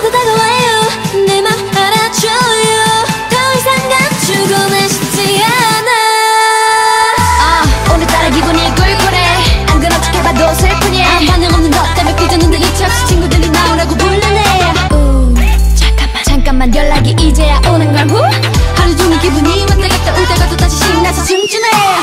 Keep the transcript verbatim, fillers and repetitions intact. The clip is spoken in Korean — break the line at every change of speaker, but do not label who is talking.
자꾸 다가와요. 내 맘 알아줘요. 더 이상 감추고는 싶지 않아.
아 오늘따라 기분이 꿀꿀해. 안 그런 척 해봐도 슬프니.
아무 반응 없는 것 때문에 삐졌는데 이치 없이 친구들이 나오라고 불러내.
우 잠깐만 잠깐만 연락이 이제야 오는 걸 후.
하루 종일 기분이 왔다 갔다 오다가도 다시 신나서 춤추네.